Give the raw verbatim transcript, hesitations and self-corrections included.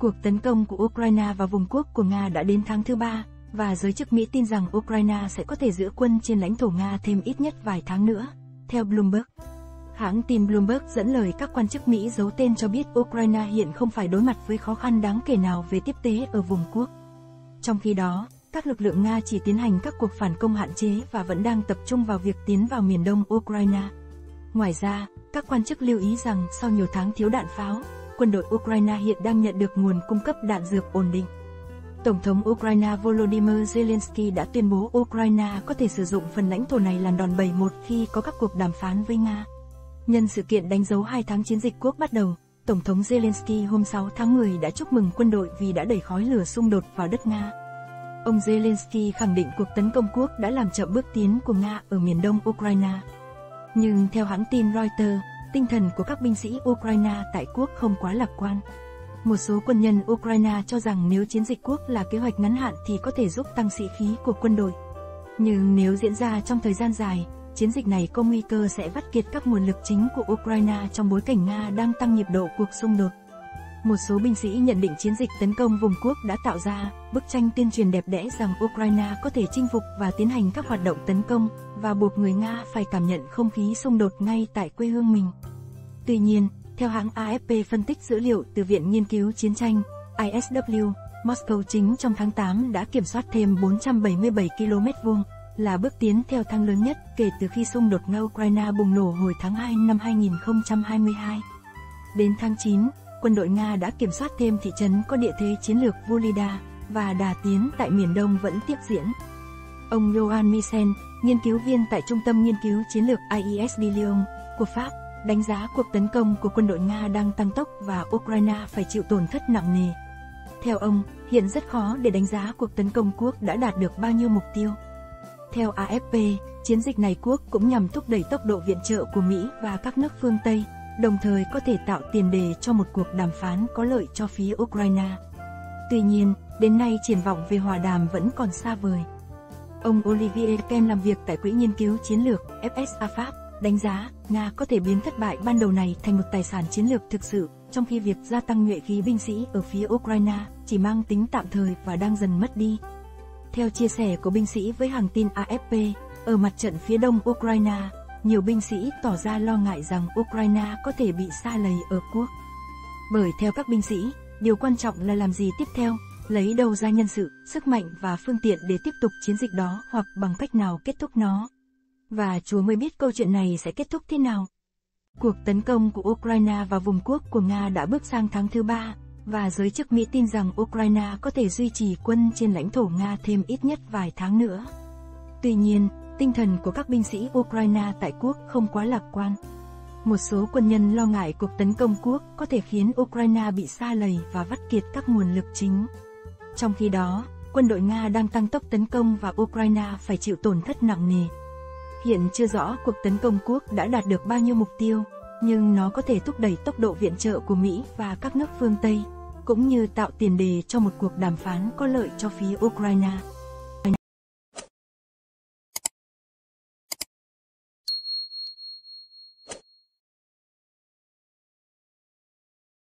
Cuộc tấn công của Ukraine vào vùng quốc của Nga đã đến tháng thứ ba, và giới chức Mỹ tin rằng Ukraine sẽ có thể giữ quân trên lãnh thổ Nga thêm ít nhất vài tháng nữa, theo Bloomberg. Hãng tin Bloomberg dẫn lời các quan chức Mỹ giấu tên cho biết Ukraine hiện không phải đối mặt với khó khăn đáng kể nào về tiếp tế ở vùng quốc. Trong khi đó, các lực lượng Nga chỉ tiến hành các cuộc phản công hạn chế và vẫn đang tập trung vào việc tiến vào miền đông Ukraine. Ngoài ra, các quan chức lưu ý rằng sau nhiều tháng thiếu đạn pháo, quân đội Ukraine hiện đang nhận được nguồn cung cấp đạn dược ổn định. Tổng thống Ukraine Volodymyr Zelensky đã tuyên bố Ukraine có thể sử dụng phần lãnh thổ này làm đòn bẩy một khi có các cuộc đàm phán với Nga. Nhân sự kiện đánh dấu hai tháng chiến dịch quốc bắt đầu, Tổng thống Zelensky hôm sáu tháng mười đã chúc mừng quân đội vì đã đẩy khói lửa xung đột vào đất Nga. Ông Zelensky khẳng định cuộc tấn công quốc đã làm chậm bước tiến của Nga ở miền đông Ukraine. Nhưng theo hãng tin Reuters, tinh thần của các binh sĩ Ukraine tại quốc không quá lạc quan. Một số quân nhân Ukraine cho rằng nếu chiến dịch quốc là kế hoạch ngắn hạn thì có thể giúp tăng sĩ khí của quân đội. Nhưng nếu diễn ra trong thời gian dài, chiến dịch này có nguy cơ sẽ vắt kiệt các nguồn lực chính của Ukraine trong bối cảnh Nga đang tăng nhịp độ cuộc xung đột. Một số binh sĩ nhận định chiến dịch tấn công vùng quốc đã tạo ra bức tranh tuyên truyền đẹp đẽ rằng Ukraine có thể chinh phục và tiến hành các hoạt động tấn công, và buộc người Nga phải cảm nhận không khí xung đột ngay tại quê hương mình. Tuy nhiên, theo hãng a ép pê phân tích dữ liệu từ Viện Nghiên cứu Chiến tranh I S W, Moscow chính trong tháng tám đã kiểm soát thêm bốn trăm bảy mươi bảy ki lô mét vuông, là bước tiến theo thang lớn nhất kể từ khi xung đột Nga-Ukraine bùng nổ hồi tháng hai năm hai nghìn không trăm hai mươi hai. Đến tháng chín, quân đội Nga đã kiểm soát thêm thị trấn có địa thế chiến lược Volhyda, và đà tiến tại miền đông vẫn tiếp diễn. Ông Johan Michel, nghiên cứu viên tại Trung tâm Nghiên cứu Chiến lược I E S de Lyon của Pháp, đánh giá cuộc tấn công của quân đội Nga đang tăng tốc và Ukraine phải chịu tổn thất nặng nề. Theo ông, hiện rất khó để đánh giá cuộc tấn công quốc đã đạt được bao nhiêu mục tiêu. Theo a ép pê, chiến dịch này quốc cũng nhằm thúc đẩy tốc độ viện trợ của Mỹ và các nước phương Tây, đồng thời có thể tạo tiền đề cho một cuộc đàm phán có lợi cho phía Ukraine. Tuy nhiên, đến nay triển vọng về hòa đàm vẫn còn xa vời. Ông Olivier Kem làm việc tại Quỹ Nghiên cứu Chiến lược F S A Pháp, đánh giá Nga có thể biến thất bại ban đầu này thành một tài sản chiến lược thực sự, trong khi việc gia tăng nhuệ khí binh sĩ ở phía Ukraine chỉ mang tính tạm thời và đang dần mất đi. Theo chia sẻ của binh sĩ với hãng tin a ép pê, ở mặt trận phía đông Ukraine, nhiều binh sĩ tỏ ra lo ngại rằng Ukraine có thể bị sa lầy ở quốc. Bởi theo các binh sĩ, điều quan trọng là làm gì tiếp theo, lấy đâu ra nhân sự, sức mạnh và phương tiện để tiếp tục chiến dịch đó, hoặc bằng cách nào kết thúc nó. Và Chúa mới biết câu chuyện này sẽ kết thúc thế nào. Cuộc tấn công của Ukraine vào vùng quốc của Nga đã bước sang tháng thứ ba, và giới chức Mỹ tin rằng Ukraine có thể duy trì quân trên lãnh thổ Nga thêm ít nhất vài tháng nữa. Tuy nhiên, tinh thần của các binh sĩ Ukraine tại quốc không quá lạc quan. Một số quân nhân lo ngại cuộc tấn công quốc có thể khiến Ukraine bị sa lầy và vắt kiệt các nguồn lực chính. Trong khi đó, quân đội Nga đang tăng tốc tấn công và Ukraine phải chịu tổn thất nặng nề. Hiện chưa rõ cuộc tấn công quốc đã đạt được bao nhiêu mục tiêu, nhưng nó có thể thúc đẩy tốc độ viện trợ của Mỹ và các nước phương Tây, cũng như tạo tiền đề cho một cuộc đàm phán có lợi cho phía Ukraine.